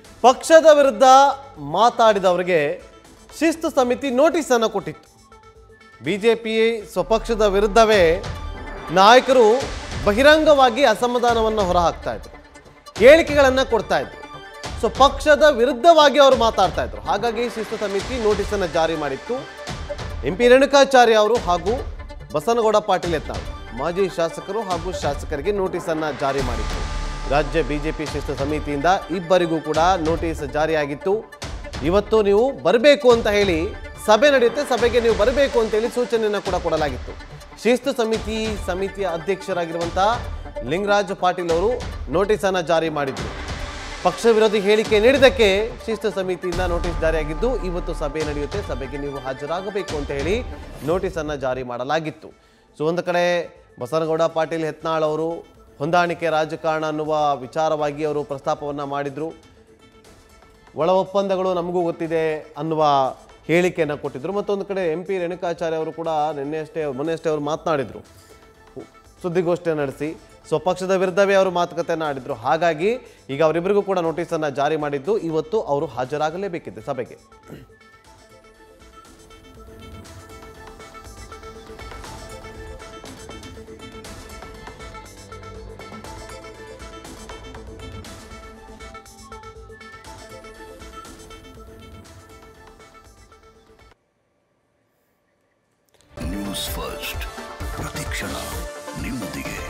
ಪಕ್ಷದ ವಿರುದ್ಧ ಮಾತಾಡಿದವರಿಗೆ ಶಿಸ್ತು ಸಮಿತಿ ನೋಟಿಸ್ ಅನ್ನು ಕೊಟ್ಟಿತ್ತು. ಬಿಜೆಪಿ ಸ್ವಪಕ್ಷದ ವಿರುದ್ಧವೇ ನಾಯಕರು ಬಹಿರಂಗವಾಗಿ ಅಸಮಾಧಾನವನ್ನು ಹೊರಹಾಕ್ತಾ ಇದ್ರು, ಹೇಳಿಕೆಗಳನ್ನು ಕೊಡ್ತಾ ಇದ್ರು. ಸೊ ಪಕ್ಷದ ವಿರುದ್ಧವಾಗಿ ಅವರು ಮಾತಾಡ್ತಾ ಇದ್ರು. ಹಾಗಾಗಿ ಶಿಸ್ತು ಸಮಿತಿ ನೋಟಿಸ್ ಅನ್ನು ಜಾರಿ ಮಾಡಿತ್ತು. ಎಂಪಿ ರೇಣುಕಾಚಾರ್ಯ ಅವರು ಹಾಗೂ ಬಸನಗೌಡ ಪಾಟೀಲ್ ಯತ್ನಾಳ್ ಮಾಜಿ ಶಾಸಕರು ಹಾಗೂ ಶಾಸಕರಿಗೆ ನೋಟಿಸ್ ಅನ್ನು ಜಾರಿ ಮಾಡಿತ್ತು. ರಾಜ್ಯ ಬಿಜೆಪಿ ಶಿಸ್ತು ಸಮಿತಿಯಿಂದ ಇಬ್ಬರಿಗೂ ಕೂಡ ನೋಟಿಸ್ ಜಾರಿಯಾಗಿತ್ತು. ಇವತ್ತು ನೀವು ಬರಬೇಕು ಅಂತ ಹೇಳಿ ಸಭೆ ನಡೆಯುತ್ತೆ, ಸಭೆಗೆ ನೀವು ಬರಬೇಕು ಅಂತ ಹೇಳಿ ಸೂಚನೆಯನ್ನು ಕೂಡ ಕೊಡಲಾಗಿತ್ತು. ಶಿಸ್ತು ಸಮಿತಿಯ ಅಧ್ಯಕ್ಷರಾಗಿರುವಂಥ ಲಿಂಗರಾಜ್ ಪಾಟೀಲ್ ಅವರು ನೋಟಿಸ್ ಅನ್ನು ಜಾರಿ ಮಾಡಿದ್ರು. ಪಕ್ಷ ವಿರೋಧಿ ಹೇಳಿಕೆ ನೀಡಿದ್ದಕ್ಕೆ ಶಿಸ್ತು ಸಮಿತಿಯಿಂದ ನೋಟಿಸ್ ಜಾರಿಯಾಗಿದ್ದು ಇವತ್ತು ಸಭೆ ನಡೆಯುತ್ತೆ, ಸಭೆಗೆ ನೀವು ಹಾಜರಾಗಬೇಕು ಅಂತ ಹೇಳಿ ನೋಟಿಸ್ ಅನ್ನು ಜಾರಿ ಮಾಡಲಾಗಿತ್ತು. ಸೊ ಒಂದು ಕಡೆ ಬಸನಗೌಡ ಪಾಟೀಲ್ ಯತ್ನಾಳ್ ಅವರು ಹೊಂದಾಣಿಕೆ ರಾಜಕಾರಣ ಅನ್ನುವ ವಿಚಾರವಾಗಿ ಅವರು ಪ್ರಸ್ತಾಪವನ್ನು ಮಾಡಿದರು. ಒಳ ಒಪ್ಪಂದಗಳು ನಮಗೂ ಗೊತ್ತಿದೆ ಅನ್ನುವ ಹೇಳಿಕೆಯನ್ನು ಕೊಟ್ಟಿದ್ದರು. ಮತ್ತೊಂದು ಕಡೆ ಎಂಪಿ ರೇಣುಕಾಚಾರ್ಯ ಅವರು ಕೂಡ ಮೊನ್ನೆಯಷ್ಟೇ ಅವರು ಮಾತನಾಡಿದರು, ಸುದ್ದಿಗೋಷ್ಠಿಯನ್ನು ನಡೆಸಿ ಸ್ವಪಕ್ಷದ ವಿರುದ್ಧವೇ ಅವರು ಮಾತುಕತೆಯನ್ನು ಆಡಿದರು. ಹಾಗಾಗಿ ಈಗ ಅವರಿಬ್ಬರಿಗೂ ಕೂಡ ನೋಟಿಸನ್ನು ಜಾರಿ ಮಾಡಿದ್ದು ಇವತ್ತು ಅವರು ಹಾಜರಾಗಲೇಬೇಕಿದೆ ಸಭೆಗೆ. ನ್ಯೂಸ್ ಫಸ್ಟ್ ಪ್ರತಿಕ್ಷಣ ನಿಮ್ಮೊಂದಿಗೆ.